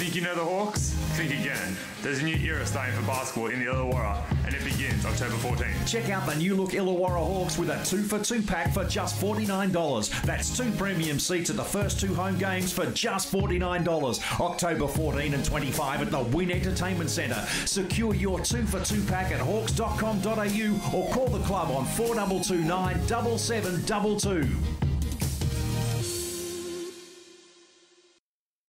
Think you know the Hawks? Think again. There's a new era starting for basketball in the Illawarra, and it begins October 14th. Check out the new look Illawarra Hawks with a 2-for-2 pack for just $49. That's 2 premium seats at the first 2 home games for just $49. October 14 and 25 at the Wynn Entertainment Centre. Secure your 2-for-2 pack at hawks.com.au or call the club on 4229 7722.